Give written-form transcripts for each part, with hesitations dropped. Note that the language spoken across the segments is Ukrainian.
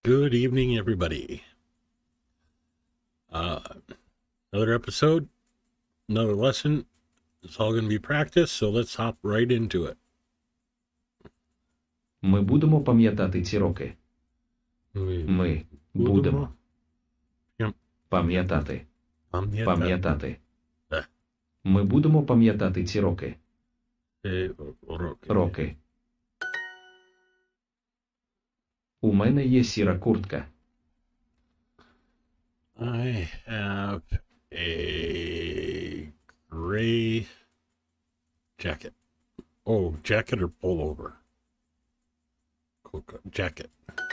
Good evening, everybody. Another episode, another lesson. It's all going to be practice, so let's hop right into it. Ми будемо пам'ятати ці роки. Ми будемо пам'ятати. Пам'ятати. Ми будемо пам'ятати ці роки. Роки. У мене є сіра куртка. I have a gray jacket. Oh, jacket or pullover? Jacket.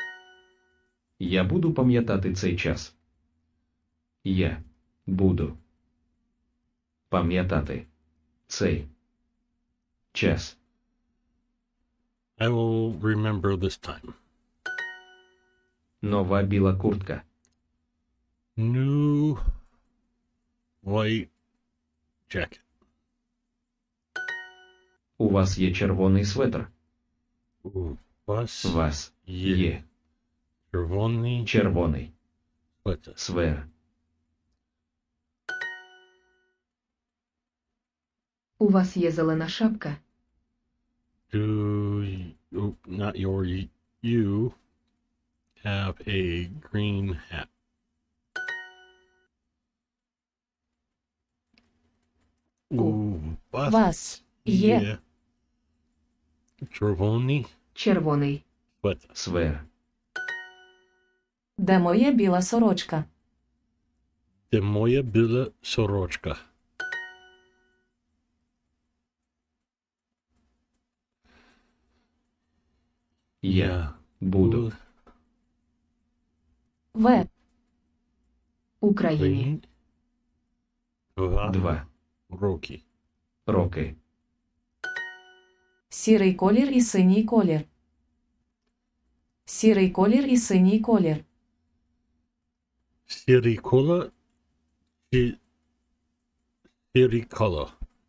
Я буду пам'ятати цей час. Я буду пам'ятати цей час. I will remember this time. Нова біла куртка. New white jacket. У вас є червоний светр. У вас є червоний светр. У вас є зелена шапка. Not your, you have a green hat. У вас є Червоний. Свер. Де моя біла сорочка? Де моя біла сорочка? Я буду В. Україні. 2 роки. Сірий колір і синій колір. Сірий колір і синій колір. Сірий колір і сірий колір.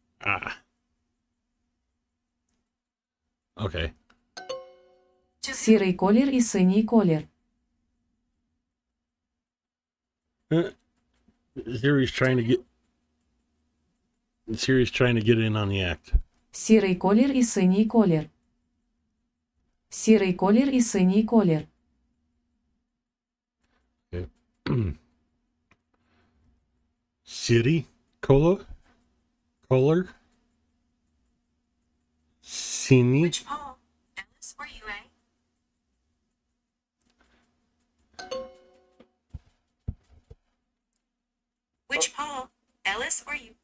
Okay. Сірий колір і синій колір. Siri's trying to get in on the act. Сірий колір і синій колір. Сірий колір і синій колір. Сірий color. Синій. Which Paul, Ellis or UA? Which Paul, Ellis or you?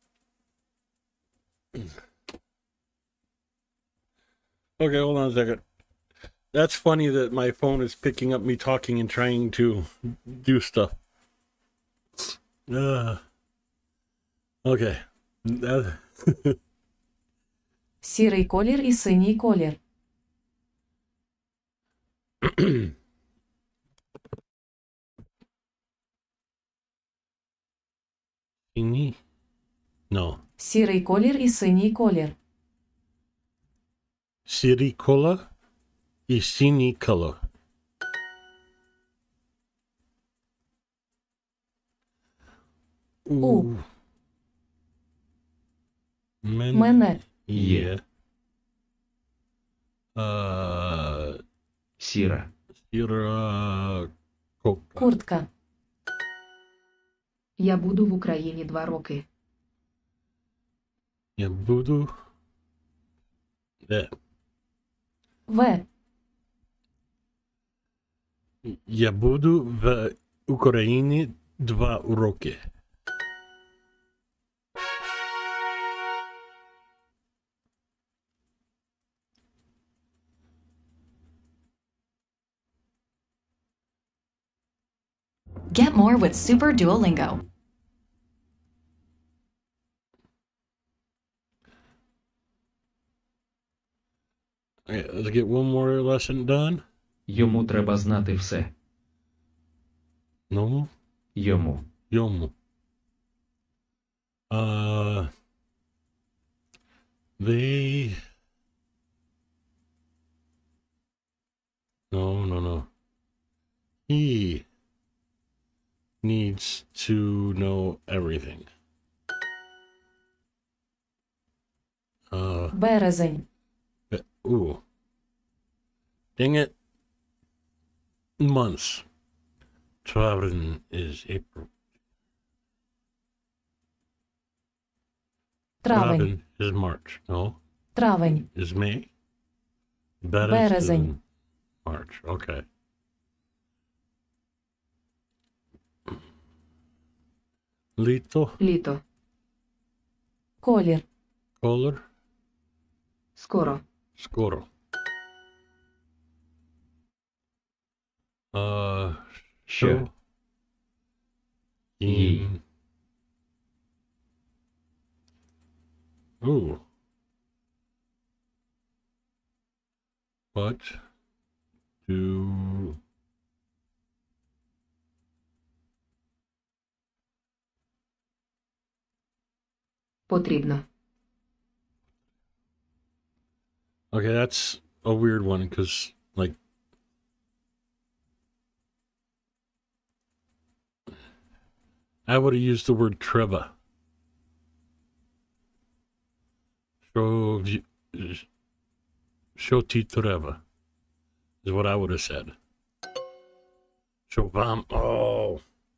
Okay, hold on a second. That's funny that my phone is picking up me talking and trying to do stuff. Okay. Сірий колір і синій колір. Синій? No. Сірий колір і синій колір. Сірий колір і синій колір. У. Мене. Є. Сіра. Сіра Куртка. Я буду в Україні 2 роки. Я буду. В. Я буду в Україні 2 роки. Get more with Super Duolingo. Okay, let's get one more lesson done. Йому треба знати все. No. Йому. They. No. He needs to know everything. Березень. Ooh. Dang it. Months. Travern is April. Травень. Travern is March. No, Травень. is May. Березень. Is March. Okay. Lito. Літо. Колір. Color. Скоро. Skoro. Що? Їй. Ooh. What do Потрібно. Okay, that's a weird one because, like, I would have used the word treba. Shoti treba is what I would have said. Shobam. Oh.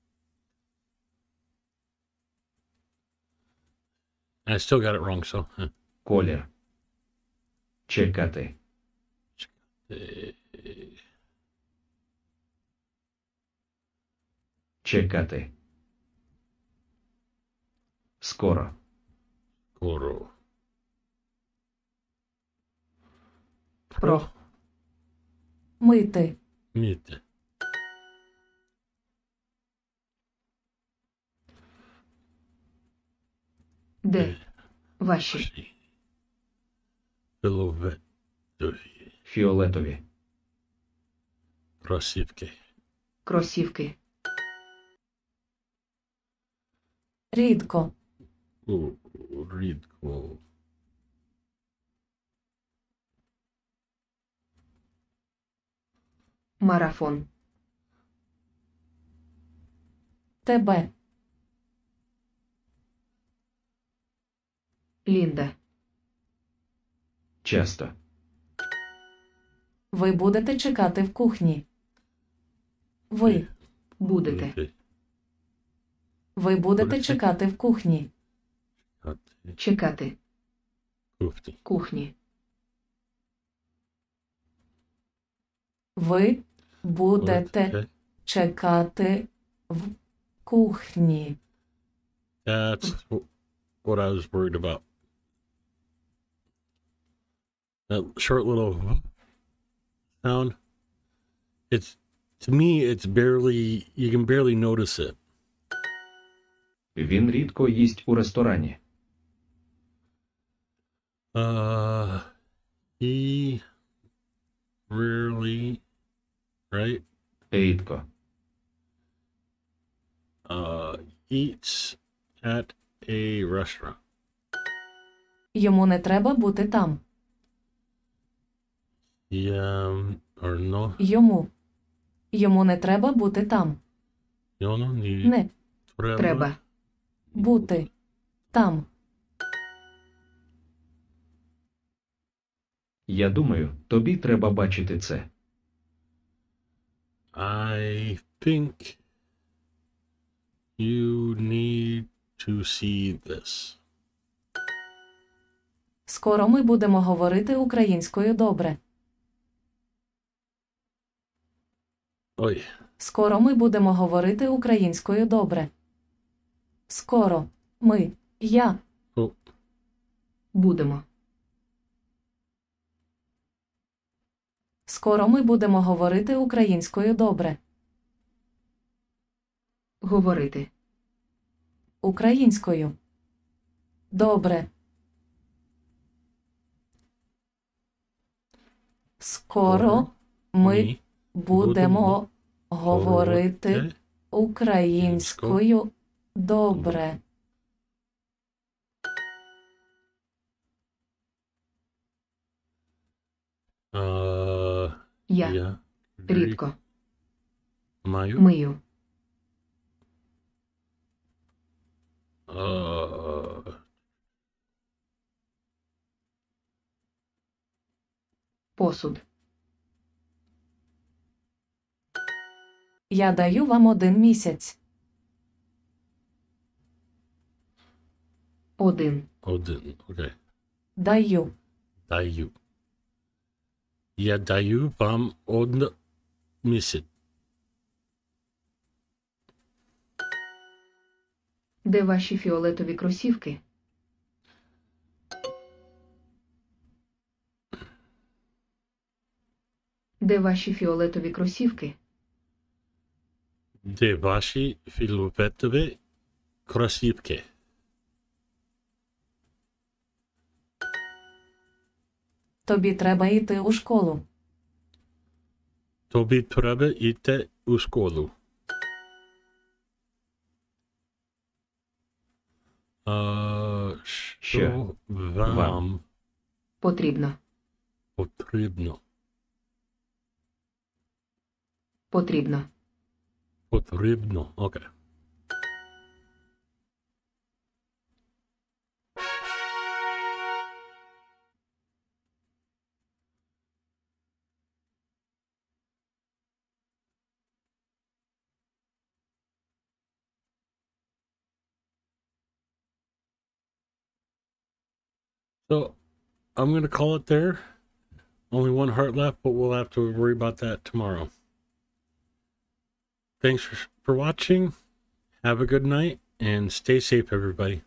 I still got it wrong, so. Колір. Чекати. Чекати. Скоро. Skoro. Про. Мити. Mite. Де? Ваші. Filovetові. Фіолетові. Кросівки. Кросівки. Рідко. Рідко. Марафон. Тебе. Лінда. Часто. Ви будете чекати в кухні. Ви. Будете. Ви будете чекати в кухні. Чекати. Кухні. Кухні. Ви будете чекати в кухні. That's what I was worried about. That short little sound. It's, to me, it's barely, you can barely notice it. Він рідко їсть у ресторані. He rarely, right? Рідко. Eats at a restaurant. Йому не треба бути там. Yeah, or no. Йому. Йому не треба бути там. No, ні. Не Треба. бути там. Я думаю, тобі треба бачити це. I think you need to see this. Скоро ми будемо говорити українською добре. Ой, Скоро ми будемо говорити українською добре. Скоро. Ми. Я. Будемо. Скоро ми будемо говорити українською добре. Говорити. Українською. Добре. Скоро ми ні. будемо говорити українською добре. Я. Yeah. Рідко. Маю. Мию. Посуд. Я даю вам 1 місяць. 1. Один. Окей. Даю. Даю. Я даю вам 1 місяць. Де ваші фіолетові кросівки? Де ваші фіолетові кросівки? Де ваші фіолетові кросівки? Тобі треба йти у школу. Тобі треба йти у школу. Що вам Потрібно. потрібно? Потрібно. Потрібно. Окей. So, I'm going to call it there. Only 1 heart left, but we'll have to worry about that tomorrow. Thanks for watching. Have a good night and stay safe, everybody.